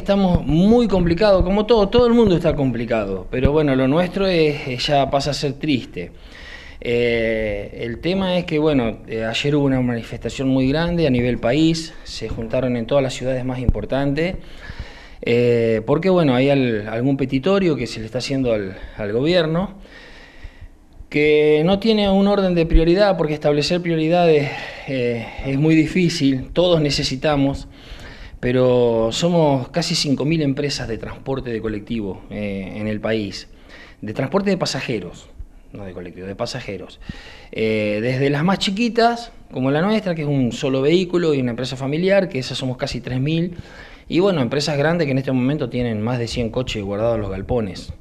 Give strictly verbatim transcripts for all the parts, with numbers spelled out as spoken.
estamos muy complicados, como todo, todo el mundo está complicado, pero bueno, lo nuestro es, ya pasa a ser triste. Eh, el tema es que, bueno, eh, ayer hubo una manifestación muy grande a nivel país, se juntaron en todas las ciudades más importantes, eh, porque, bueno, hay al, algún petitorio que se le está haciendo al, al gobierno, que no tiene un orden de prioridad, porque establecer prioridades eh, es muy difícil, todos necesitamos, pero somos casi cinco mil empresas de transporte de colectivo eh, en el país, de transporte de pasajeros. No de colectivo, de pasajeros. Eh, desde las más chiquitas, como la nuestra, que es un solo vehículo y una empresa familiar, que esas somos casi tres mil, y bueno, empresas grandes que en este momento tienen más de cien coches guardados en los galpones.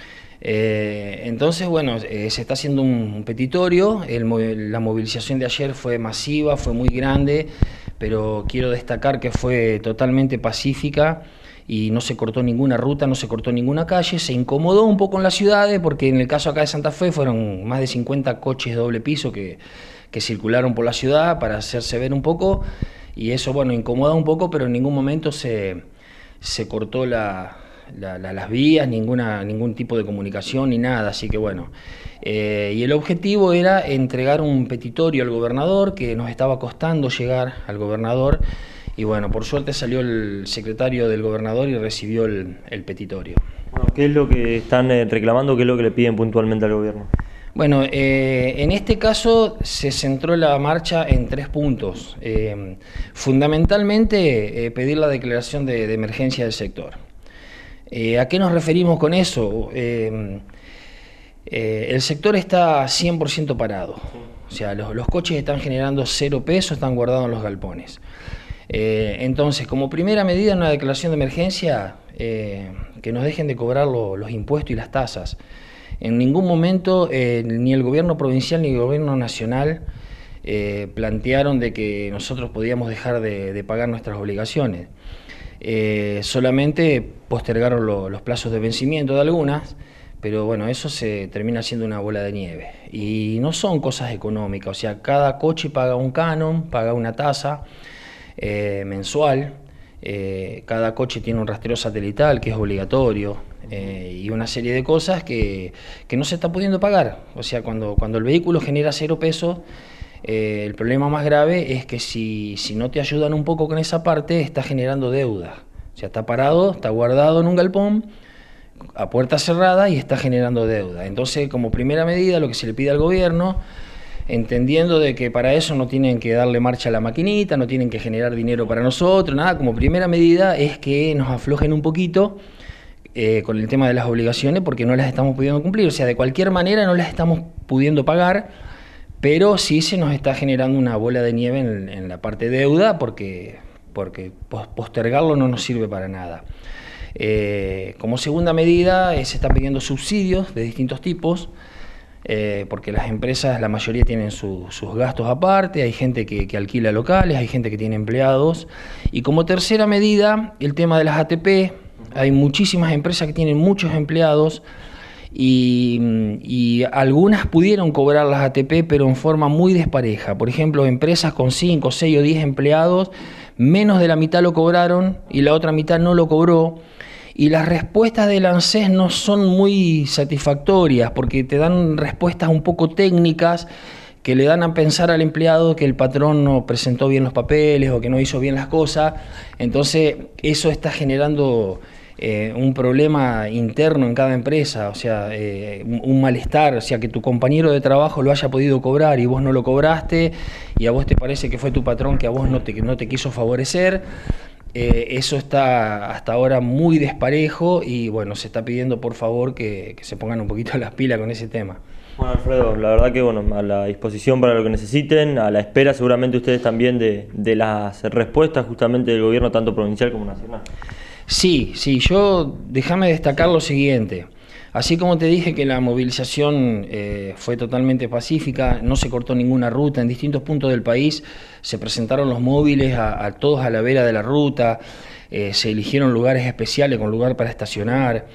Eh, entonces, bueno, eh, se está haciendo un, un petitorio, el, la movilización de ayer fue masiva, fue muy grande, pero quiero destacar que fue totalmente pacífica, y no se cortó ninguna ruta, no se cortó ninguna calle, se incomodó un poco en las ciudades, porque en el caso acá de Santa Fe fueron más de cincuenta coches de doble piso que, que circularon por la ciudad para hacerse ver un poco, y eso, bueno, incomoda un poco, pero en ningún momento se, se cortó la, la, la, las vías, ninguna, ningún tipo de comunicación ni nada, así que bueno. Eh, y el objetivo era entregar un petitorio al gobernador, que nos estaba costando llegar al gobernador. Y bueno, por suerte salió el secretario del gobernador y recibió el, el petitorio. Bueno, ¿qué es lo que están eh, reclamando? ¿Qué es lo que le piden puntualmente al gobierno? Bueno, eh, en este caso se centró la marcha en tres puntos. Eh, fundamentalmente, eh, pedir la declaración de, de emergencia del sector. Eh, ¿A qué nos referimos con eso? Eh, eh, el sector está cien por ciento parado. O sea, los, los coches están generando cero pesos, están guardados en los galpones. Eh, entonces, como primera medida en una declaración de emergencia, eh, que nos dejen de cobrar lo, los impuestos y las tasas. En ningún momento eh, ni el gobierno provincial ni el gobierno nacional eh, plantearon de que nosotros podíamos dejar de, de pagar nuestras obligaciones. Eh, solamente postergaron lo, los plazos de vencimiento de algunas, pero bueno, eso se termina siendo una bola de nieve. Y no son cosas económicas, o sea, cada coche paga un canon, paga una tasa Eh, mensual, eh, cada coche tiene un rastreo satelital que es obligatorio, eh, y una serie de cosas que, que no se está pudiendo pagar. O sea, cuando, cuando el vehículo genera cero pesos, eh, el problema más grave es que si, si no te ayudan un poco con esa parte, está generando deuda. O sea, está parado, está guardado en un galpón a puerta cerrada y está generando deuda. Entonces, como primera medida, lo que se le pide al gobierno, entendiendo de que para eso no tienen que darle marcha a la maquinita, no tienen que generar dinero para nosotros, nada, como primera medida es que nos aflojen un poquito eh, con el tema de las obligaciones, porque no las estamos pudiendo cumplir. O sea, de cualquier manera no las estamos pudiendo pagar, pero sí se nos está generando una bola de nieve en, en la parte de deuda, porque, porque postergarlo no nos sirve para nada. Eh, como segunda medida eh, se están pidiendo subsidios de distintos tipos, Eh, porque las empresas, la mayoría tienen su, sus gastos aparte, hay gente que, que alquila locales, hay gente que tiene empleados. Y como tercera medida, el tema de las A T P, hay muchísimas empresas que tienen muchos empleados y, y algunas pudieron cobrar las A T P, pero en forma muy despareja. Por ejemplo, empresas con cinco, seis o diez empleados, menos de la mitad lo cobraron y la otra mitad no lo cobró. Y las respuestas del ANSES no son muy satisfactorias, porque te dan respuestas un poco técnicas que le dan a pensar al empleado que el patrón no presentó bien los papeles o que no hizo bien las cosas. Entonces eso está generando eh, un problema interno en cada empresa, o sea, eh, un, un malestar, o sea, que tu compañero de trabajo lo haya podido cobrar y vos no lo cobraste, y a vos te parece que fue tu patrón que a vos no te, no te quiso favorecer. Eh, eso está hasta ahora muy desparejo y bueno, se está pidiendo por favor que, que se pongan un poquito las pilas con ese tema. Bueno, Alfredo, la verdad que bueno, a la disposición para lo que necesiten, a la espera seguramente ustedes también de, de las respuestas justamente del gobierno tanto provincial como nacional. Sí, sí, yo déjame destacar lo siguiente. Así como te dije que la movilización eh, fue totalmente pacífica, no se cortó ninguna ruta, en distintos puntos del país se presentaron los móviles a, a todos a la vera de la ruta, eh, se eligieron lugares especiales con lugar para estacionar,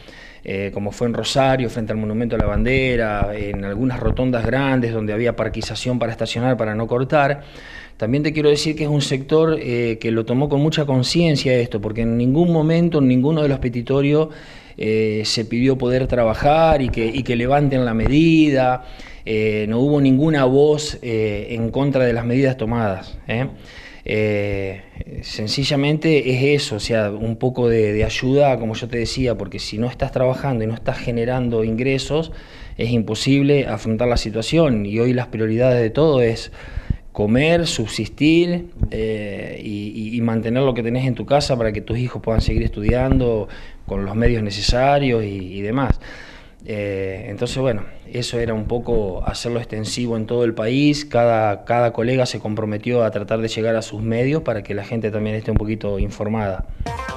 eh, como fue en Rosario, frente al Monumento a la Bandera, en algunas rotondas grandes donde había parquización para estacionar, para no cortar. También te quiero decir que es un sector eh, que lo tomó con mucha conciencia esto, porque en ningún momento, en ninguno de los petitorios, eh, se pidió poder trabajar y que, y que levanten la medida. Eh, no hubo ninguna voz eh, en contra de las medidas tomadas. ¿eh? Eh, sencillamente es eso, o sea, un poco de, de ayuda, como yo te decía, porque si no estás trabajando y no estás generando ingresos, es imposible afrontar la situación, y hoy las prioridades de todo es comer, subsistir eh, y, y mantener lo que tenés en tu casa para que tus hijos puedan seguir estudiando con los medios necesarios y, y demás. Eh, entonces, bueno, eso era un poco hacerlo extensivo en todo el país. Cada, cada colega se comprometió a tratar de llegar a sus medios para que la gente también esté un poquito informada.